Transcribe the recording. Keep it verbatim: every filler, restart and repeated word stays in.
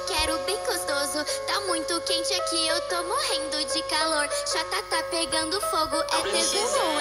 quero bem gostoso. Tá muito quente aqui, eu tô morrendo de calor. Chata tá pegando fogo, é tesão ou